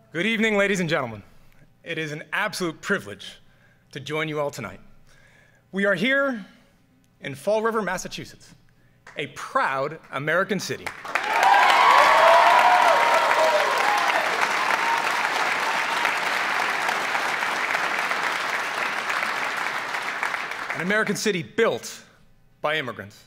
Good evening, ladies and gentlemen. It is an absolute privilege to join you all tonight. We are here in Fall River, Massachusetts, a proud American city. An American city built by immigrants.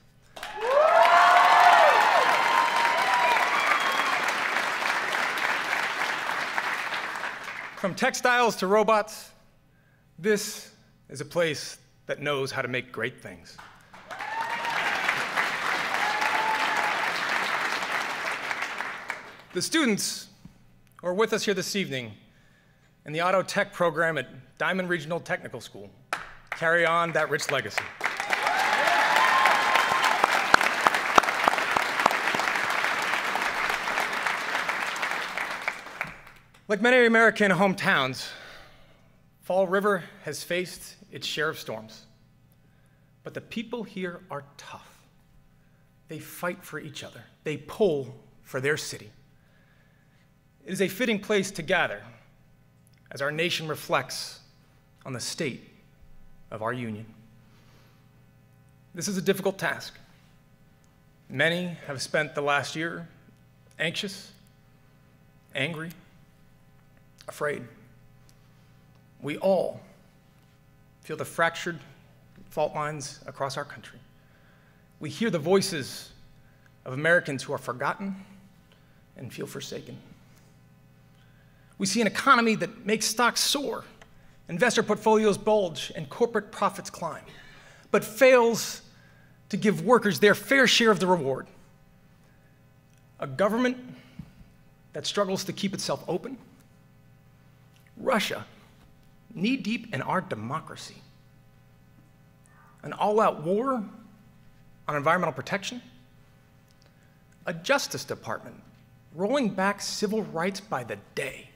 From textiles to robots, this is a place that knows how to make great things. The students who are with us here this evening in the Auto Tech program at Diamond Regional Technical School carry on that rich legacy. Like many American hometowns, Fall River has faced its share of storms. But the people here are tough. They fight for each other. They pull for their city. It is a fitting place to gather as our nation reflects on the state of our union. This is a difficult task. Many have spent the last year anxious, angry, afraid. We all feel the fractured fault lines across our country. We hear the voices of Americans who are forgotten and feel forsaken. We see an economy that makes stocks soar, investor portfolios bulge, and corporate profits climb, but fails to give workers their fair share of the reward. A government that struggles to keep itself open. Russia, knee-deep in our democracy. An all-out war on environmental protection. A Justice Department rolling back civil rights by the day.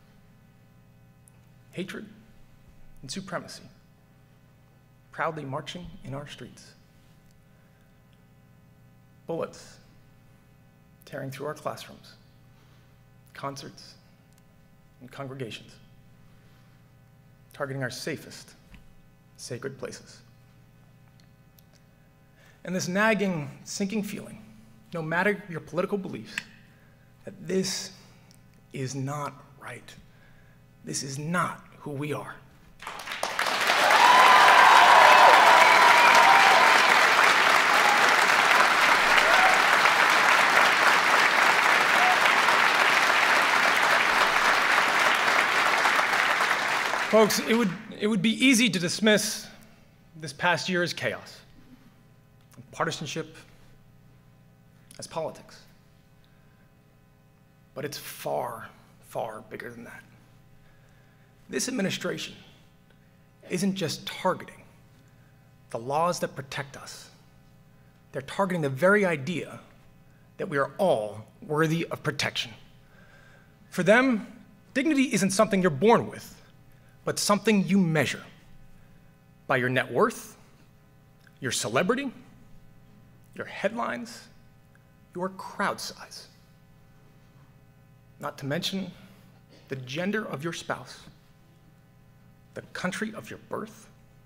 Hatred and supremacy proudly marching in our streets. Bullets tearing through our classrooms, concerts, and congregations, targeting our safest, sacred places. And this nagging, sinking feeling, no matter your political beliefs, that this is not right. This is not who we are. Folks, it would be easy to dismiss this past year as chaos, partisanship, as politics. But it's far, far bigger than that. This administration isn't just targeting the laws that protect us. They're targeting the very idea that we are all worthy of protection. For them, dignity isn't something you're born with, but something you measure by your net worth, your celebrity, your headlines, your crowd size. Not to mention the gender of your spouse, the country of your birth,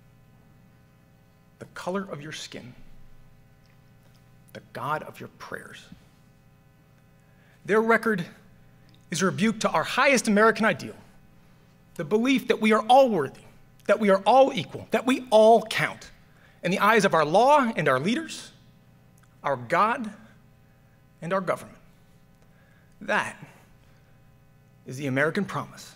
the color of your skin, the God of your prayers. Their record is a rebuke to our highest American ideal, the belief that we are all worthy, that we are all equal, that we all count in the eyes of our law and our leaders, our God and our government. That is the American promise.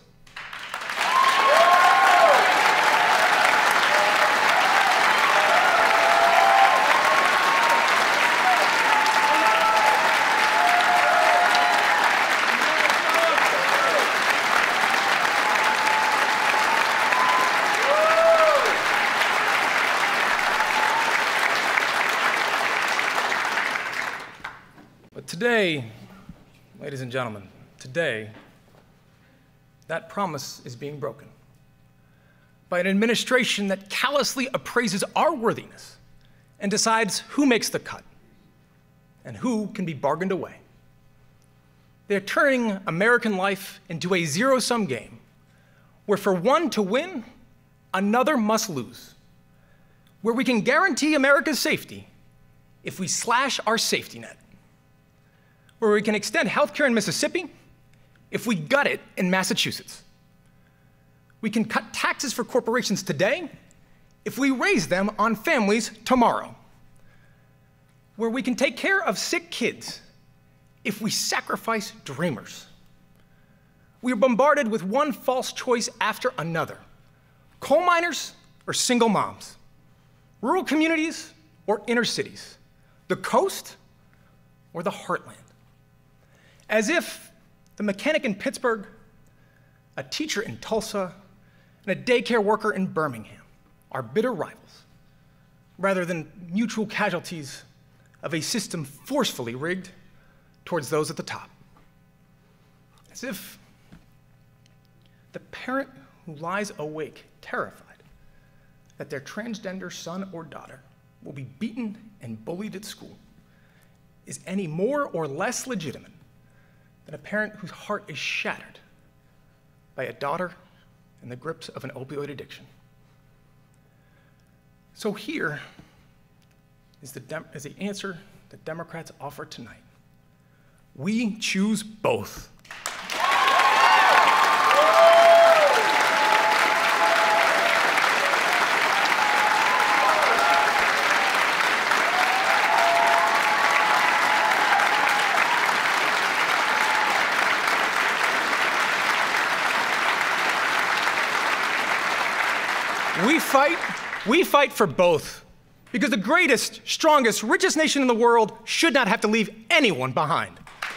Today, ladies and gentlemen, today, that promise is being broken by an administration that callously appraises our worthiness and decides who makes the cut and who can be bargained away. They're turning American life into a zero-sum game, where for one to win, another must lose. Where we can guarantee America's safety if we slash our safety net. Where we can extend healthcare in Mississippi if we gut it in Massachusetts. We can cut taxes for corporations today if we raise them on families tomorrow. Where we can take care of sick kids if we sacrifice dreamers. We are bombarded with one false choice after another: coal miners or single moms, rural communities or inner cities, the coast or the heartland. As if the mechanic in Pittsburgh, a teacher in Tulsa, and a daycare worker in Birmingham are bitter rivals, rather than mutual casualties of a system forcefully rigged towards those at the top. As if the parent who lies awake, terrified that their transgender son or daughter will be beaten and bullied at school, is any more or less legitimate than a parent whose heart is shattered by a daughter in the grips of an opioid addiction. So here is the answer that Democrats offer tonight. We choose both. We fight for both, because the greatest, strongest, richest nation in the world should not have to leave anyone behind.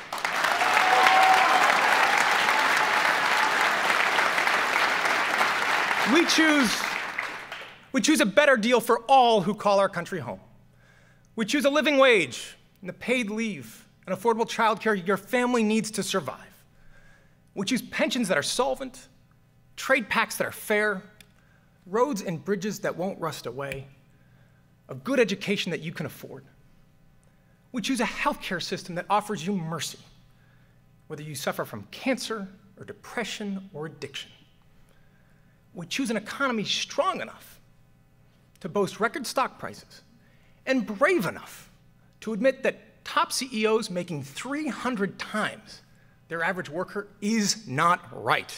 We choose a better deal for all who call our country home. We choose a living wage and a paid leave and affordable childcare your family needs to survive. We choose pensions that are solvent, trade pacts that are fair, roads and bridges that won't rust away, a good education that you can afford. We choose a healthcare system that offers you mercy, whether you suffer from cancer or depression or addiction. We choose an economy strong enough to boast record stock prices and brave enough to admit that top CEOs making 300 times their average worker is not right.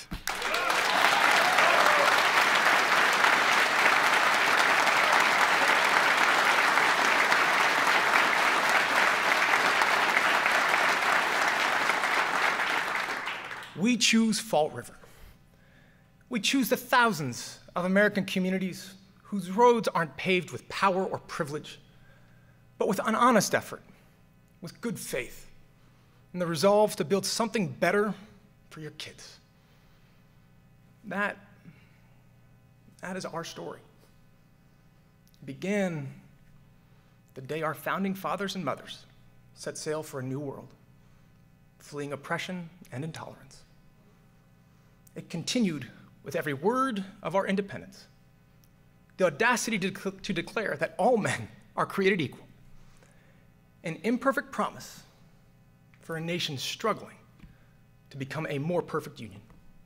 We choose Fall River. We choose the thousands of American communities whose roads aren't paved with power or privilege, but with an honest effort, with good faith, and the resolve to build something better for your kids. That is our story. It began the day our founding fathers and mothers set sail for a new world, fleeing oppression and intolerance. It continued with every word of our independence, the audacity to declare that all men are created equal, an imperfect promise for a nation struggling to become a more perfect union.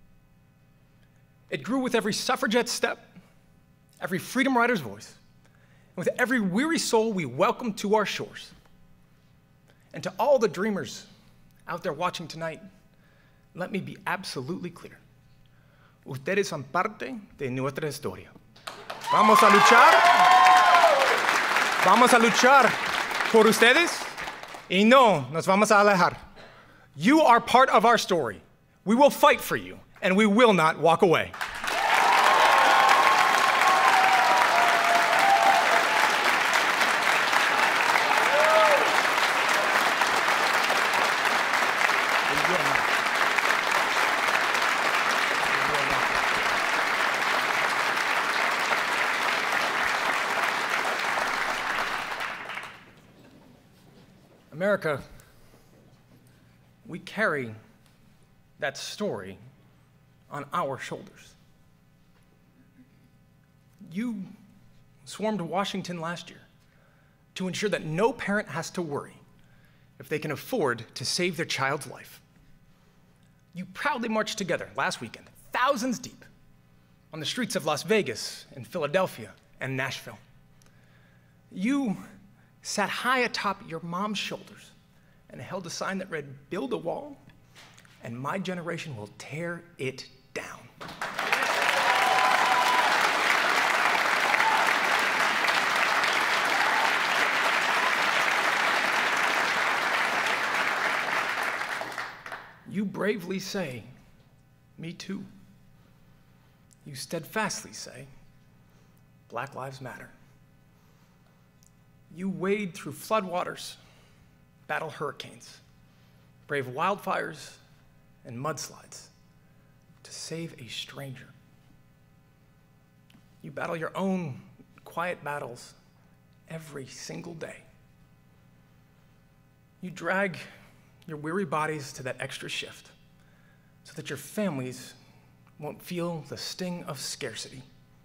It grew with every suffragette step, every freedom rider's voice, and with every weary soul we welcomed to our shores. And to all the dreamers out there watching tonight, let me be absolutely clear. Ustedes son parte de nuestra historia. Vamos a luchar por ustedes y no nos vamos a alejar. You are part of our story. We will fight for you, and we will not walk away. America, we carry that story on our shoulders. You swarmed Washington last year to ensure that no parent has to worry if they can afford to save their child's life. You proudly marched together last weekend, thousands deep, on the streets of Las Vegas and Philadelphia and Nashville. You sat high atop your mom's shoulders and held a sign that read, "Build a wall, and my generation will tear it down." You bravely say, "Me too." You steadfastly say, "Black Lives Matter." You wade through floodwaters, battle hurricanes, brave wildfires and mudslides to save a stranger. You battle your own quiet battles every single day. You drag your weary bodies to that extra shift so that your families won't feel the sting of scarcity.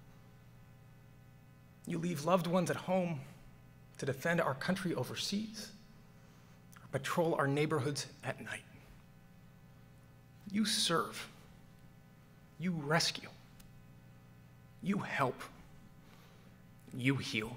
You leave loved ones at home to defend our country overseas or patrol our neighborhoods at night. You serve, you rescue, you help, you heal.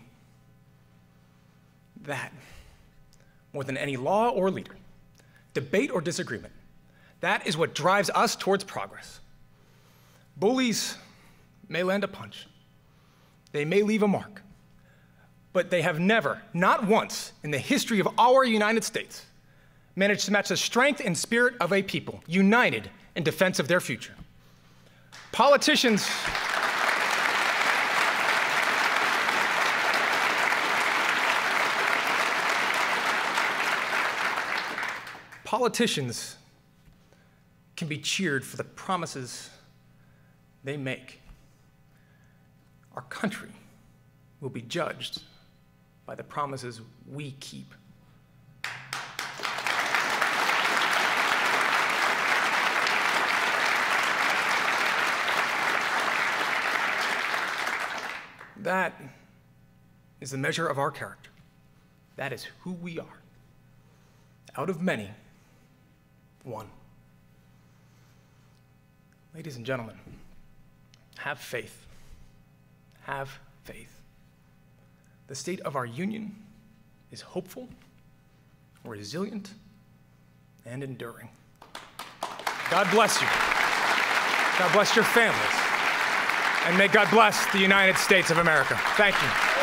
That, more than any law or leader, debate or disagreement, that is what drives us towards progress. Bullies may land a punch, they may leave a mark, but they have never, not once in the history of our United States, managed to match the strength and spirit of a people united in defense of their future. Politicians can be cheered for the promises they make. Our country will be judged by the promises we keep. That is the measure of our character. That is who we are. Out of many, one. Ladies and gentlemen, have faith. Have faith. The state of our union is hopeful, resilient, and enduring. God bless you. God bless your families. And may God bless the United States of America. Thank you.